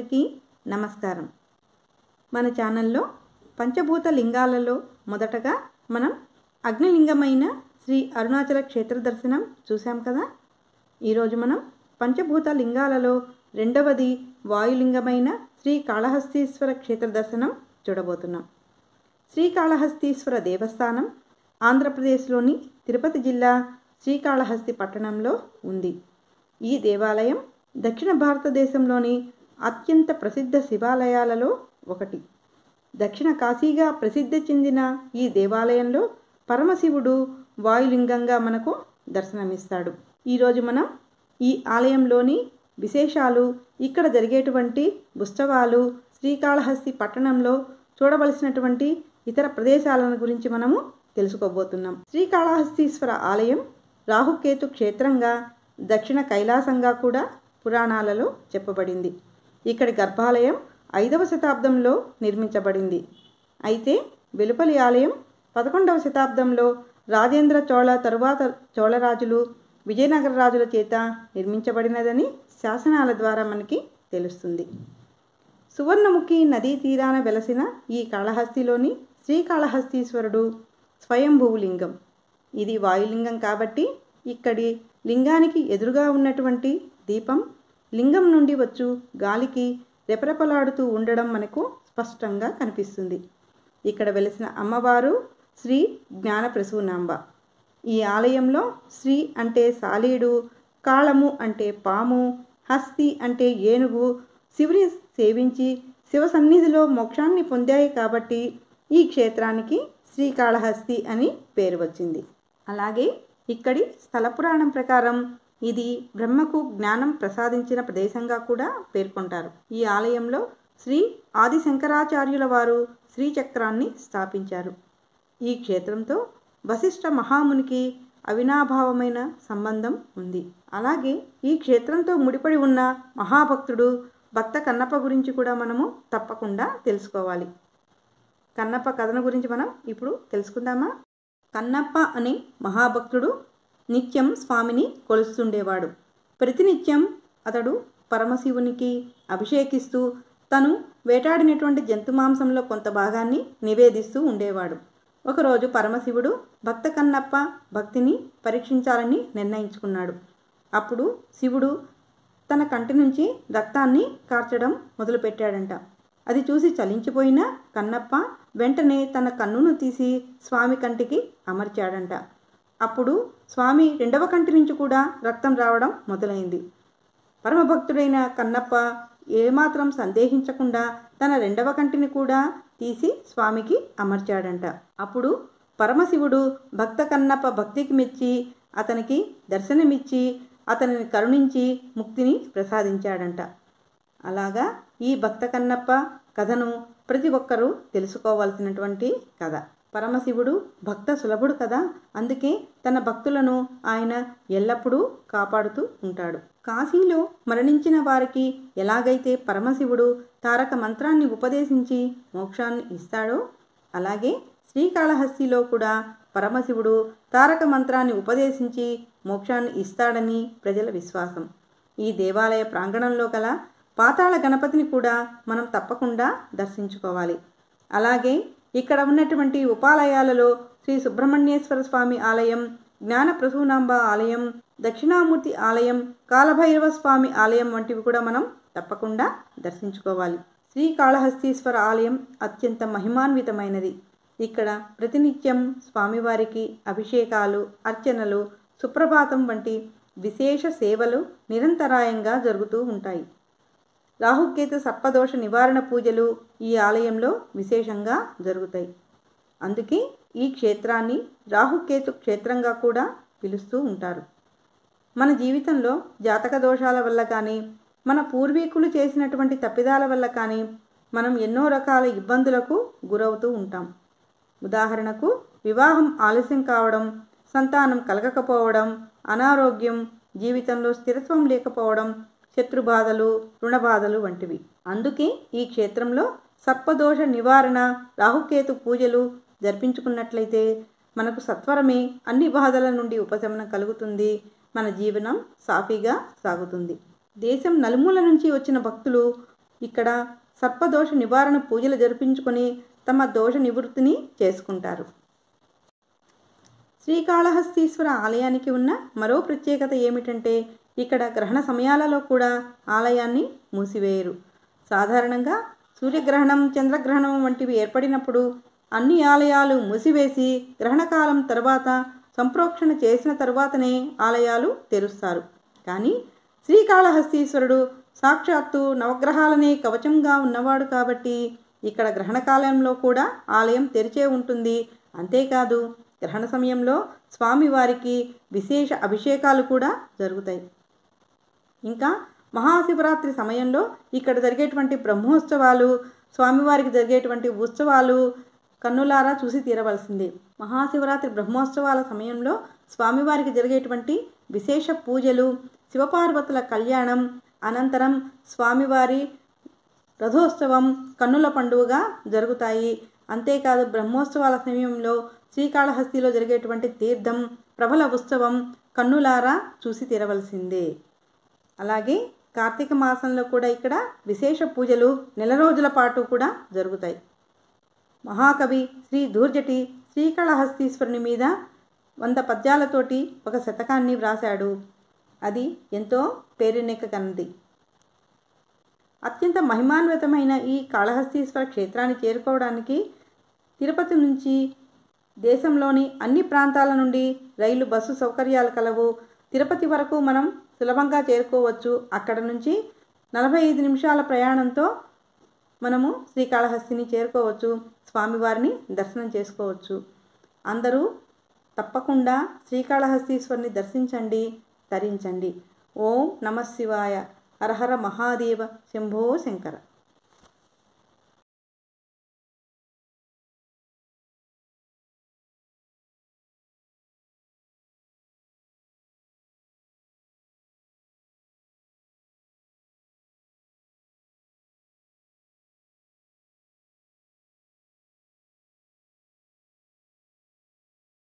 అందరికీ నమస్కారం. మన ఛానల్లో పంచభూత లింగాలలో మొదటగా మనం అగ్నిలింగమైన శ్రీ అరుణాచల క్షేత్ర దర్శనం చూసాం కదా. ఈరోజు మనం పంచభూత లింగాలలో రెండవది వాయులింగమైన శ్రీ కాళహస్తీశ్వర క్షేత్ర దర్శనం చూడబోతున్నాం. శ్రీకాళహస్తీశ్వర దేవస్థానం ఆంధ్రప్రదేశ్లోని తిరుపతి జిల్లా శ్రీకాళహస్తి పట్టణంలో ఉంది. ఈ దేవాలయం దక్షిణ భారతదేశంలోని అత్యంత ప్రసిద్ధ శివాలయాలలో ఒకటి. దక్షిణ కాశీగా ప్రసిద్ధి చెందిన ఈ దేవాలయంలో పరమశివుడు వాయులింగంగా మనకు దర్శనమిస్తాడు. ఈరోజు మనం ఈ ఆలయంలోని విశేషాలు, ఇక్కడ జరిగేటువంటి ఉత్సవాలు, శ్రీకాళహస్తి పట్టణంలో చూడవలసినటువంటి ఇతర ప్రదేశాలను గురించి మనము తెలుసుకోబోతున్నాం. శ్రీకాళహస్తీశ్వర ఆలయం రాహుకేతు క్షేత్రంగా, దక్షిణ కైలాసంగా కూడా పురాణాలలో చెప్పబడింది. ఇక్కడి గర్భాలయం 5వ శతాబ్దంలో నిర్మించబడింది. అయితే వెలుపలి ఆలయం 11వ శతాబ్దంలో రాజేంద్ర చోళ తరువాత చోళరాజులు, విజయనగర రాజుల చేత నిర్మించబడినదని శాసనాల ద్వారా మనకి తెలుస్తుంది. సువర్ణముఖి నదీ తీరాన వెలసిన ఈ కాళహస్తిలోని శ్రీకాళహస్తీశ్వరుడు స్వయంభువు లింగం. ఇది వాయులింగం కాబట్టి ఇక్కడి లింగానికి ఎదురుగా ఉన్నటువంటి దీపం లింగం నుండి వచ్చు గాలికి రెపరెపలాడుతూ ఉండడం మనకు స్పష్టంగా కనిపిస్తుంది. ఇక్కడ వెలిసిన అమ్మవారు శ్రీ జ్ఞానప్రసూనాంబ. ఈ ఆలయంలో శ్రీ అంటే సాలీడు, కాళము అంటే పాము, హస్తి అంటే ఏనుగు శివుని సేవించి శివ సన్నిధిలో మోక్షాన్ని పొందాయి కాబట్టి ఈ క్షేత్రానికి శ్రీకాళహస్తి అని పేరు వచ్చింది. అలాగే ఇక్కడి స్థల పురాణం ప్రకారం ఇది బ్రహ్మకు జ్ఞానం ప్రసాదించిన ప్రదేశంగా కూడా పేర్కొంటారు. ఈ ఆలయంలో శ్రీ ఆది శంకరాచార్యుల వారు శ్రీచక్రాన్ని స్థాపించారు. ఈ క్షేత్రంతో వశిష్ఠ మహామునికి అవినాభావమైన సంబంధం ఉంది. అలాగే ఈ క్షేత్రంతో ముడిపడి ఉన్న మహాభక్తుడు భక్త కన్నప్ప గురించి కూడా మనము తప్పకుండా తెలుసుకోవాలి. కన్నప్ప కథను గురించి మనం ఇప్పుడు తెలుసుకుందామా? కన్నప్ప అనే మహాభక్తుడు నిత్యం స్వామిని కొలుస్తుండేవాడు. ప్రతినిత్యం అతడు పరమశివునికి అభిషేకిస్తూ తను వేటాడినటువంటి జంతు మాంసంలో కొంత భాగాన్ని నివేదిస్తూ ఉండేవాడు. ఒకరోజు పరమశివుడు భక్త కన్నప్ప భక్తిని పరీక్షించాలని నిర్ణయించుకున్నాడు. అప్పుడు శివుడు తన కంటి నుంచి రక్తాన్ని కార్చడం మొదలుపెట్టాడంట. అది చూసి చలించిపోయిన కన్నప్ప వెంటనే తన కన్నును తీసి స్వామి కంటికి అమర్చాడంట. అప్పుడు స్వామి రెండవ కంటి నుంచి కూడా రక్తం రావడం మొదలైంది. పరమభక్తుడైన కన్నప్ప ఏమాత్రం సందేహించకుండా తన రెండవ కంటిని కూడా తీసి స్వామికి అమర్చాడంట. అప్పుడు పరమశివుడు భక్త కన్నప్ప భక్తికి మెచ్చి అతనికి దర్శనమిచ్చి అతనిని కరుణించి ముక్తిని ప్రసాదించాడంట. అలాగా ఈ భక్త కన్నప్ప కథను ప్రతి ఒక్కరూ తెలుసుకోవాల్సినటువంటి కథ. పరమశివుడు భక్త సులభుడు కదా, అందుకే తన భక్తులను ఆయన ఎల్లప్పుడూ కాపాడుతూ ఉంటాడు. కాశీలో మరణించిన వారికి ఎలాగైతే పరమశివుడు తారక మంత్రాన్ని ఉపదేశించి మోక్షాన్ని ఇస్తాడో, అలాగే శ్రీకాళహస్తిలో కూడా పరమశివుడు తారక మంత్రాన్ని ఉపదేశించి మోక్షాన్ని ఇస్తాడని ప్రజల విశ్వాసం. ఈ దేవాలయ ప్రాంగణంలో గల పాతాళ గణపతిని కూడా మనం తప్పకుండా దర్శించుకోవాలి. అలాగే ఇక్కడ ఉన్నటువంటి ఉపాలయాలలో శ్రీ సుబ్రహ్మణ్యేశ్వర స్వామి ఆలయం, జ్ఞానప్రసూనాంబ ఆలయం, దక్షిణామూర్తి ఆలయం, కాలభైరవ స్వామి ఆలయం వంటివి కూడా మనం తప్పకుండా దర్శించుకోవాలి. శ్రీకాళహస్తీశ్వర ఆలయం అత్యంత మహిమాన్వితమైనది. ఇక్కడ ప్రతినిత్యం స్వామివారికి అభిషేకాలు, అర్చనలు, సుప్రభాతం వంటి విశేష సేవలు నిరంతరాయంగా జరుగుతూ ఉంటాయి. రాహుకేతు సర్పదోష నివారణ పూజలు ఈ ఆలయంలో విశేషంగా జరుగుతాయి. అందుకే ఈ క్షేత్రాన్ని రాహుకేతు క్షేత్రంగా కూడా పిలుస్తూ ఉంటారు. మన జీవితంలో జాతక దోషాల వల్ల కానీ, మన పూర్వీకులు చేసినటువంటి తప్పిదాల వల్ల కానీ మనం ఎన్నో రకాల ఇబ్బందులకు గురవుతూ ఉంటాం. ఉదాహరణకు వివాహం ఆలస్యం కావడం, సంతానం కలగకపోవడం, అనారోగ్యం, జీవితంలో స్థిరత్వం లేకపోవడం, శత్రుబాధలు, రుణబాధలు వంటివి. అందుకే ఈ క్షేత్రంలో సర్పదోష నివారణ, రాహుకేతు పూజలు జరిపించుకున్నట్లయితే మనకు సత్వరమే అన్ని బాధల నుండి ఉపశమనం కలుగుతుంది. మన జీవనం సాఫీగా సాగుతుంది. దేశం నలుమూల నుంచి వచ్చిన భక్తులు ఇక్కడ సర్పదోష నివారణ పూజలు జరిపించుకొని తమ దోష నివృత్తిని చేసుకుంటారు. శ్రీకాళహస్తీశ్వర ఆలయానికి ఉన్న మరో ప్రత్యేకత ఏమిటంటే ఇక్కడ గ్రహణ సమయాలలో కూడా ఆలయాన్ని మూసివేయరు. సాధారణంగా సూర్యగ్రహణం, చంద్రగ్రహణం వంటివి ఏర్పడినప్పుడు అన్ని ఆలయాలు మూసివేసి గ్రహణకాలం తర్వాత సంప్రోక్షణ చేసిన తర్వాతనే ఆలయాలు తెరుస్తారు. కానీ శ్రీకాళహస్తీశ్వరుడు సాక్షాత్తు నవగ్రహాలనే కవచంగా ఉన్నవాడు కాబట్టి ఇక్కడ గ్రహణకాలంలో కూడా ఆలయం తెరిచే ఉంటుంది. అంతేకాదు గ్రహణ సమయంలో స్వామివారికి విశేష అభిషేకాలు కూడా జరుగుతాయి. ఇంకా మహాశివరాత్రి సమయంలో ఇక్కడ జరిగేటువంటి బ్రహ్మోత్సవాలు, స్వామివారికి జరిగేటువంటి ఉత్సవాలు కన్నులారా చూసి తీరవలసింది. మహాశివరాత్రి బ్రహ్మోత్సవాల సమయంలో స్వామివారికి జరిగేటువంటి విశేష పూజలు, శివపార్వతుల కళ్యాణం, అనంతరం స్వామివారి రథోత్సవం కన్నుల పండుగగా జరుగుతాయి. అంతేకాదు బ్రహ్మోత్సవాల సమయంలో శ్రీకాళహస్తిలో జరిగేటువంటి తీర్థం, ప్రబల ఉత్సవం కన్నులారా చూసి తీరవలసిందే. అలాగే కార్తీక మాసంలో కూడా ఇక్కడ విశేష పూజలు నెల రోజుల పాటు కూడా జరుగుతాయి. మహాకవి శ్రీ ధూర్జటి శ్రీకాళహస్తీశ్వరుని మీద 100 పద్యాలతోటి ఒక శతకాన్ని వ్రాశాడు. అది ఎంతో పేరెన్నికగన్నది. అత్యంత మహిమాన్వితమైన ఈ కాళహస్తీశ్వర క్షేత్రాన్ని చేరుకోవడానికి తిరుపతి నుంచి దేశంలోని అన్ని ప్రాంతాల నుండి రైలు, బస్సు సౌకర్యాలు కలవు. తిరుపతి వరకు మనం సులభంగా చేరుకోవచ్చు. అక్కడ నుంచి 45 నిమిషాల ప్రయాణంతో మనము శ్రీకాళహస్తిని చేరుకోవచ్చు. స్వామివారిని దర్శనం చేసుకోవచ్చు. అందరూ తప్పకుండా శ్రీకాళహస్తీశ్వరుని దర్శించండి, తరించండి. ఓం నమః శివాయ. హర హర మహాదేవ. శంభో శంకర.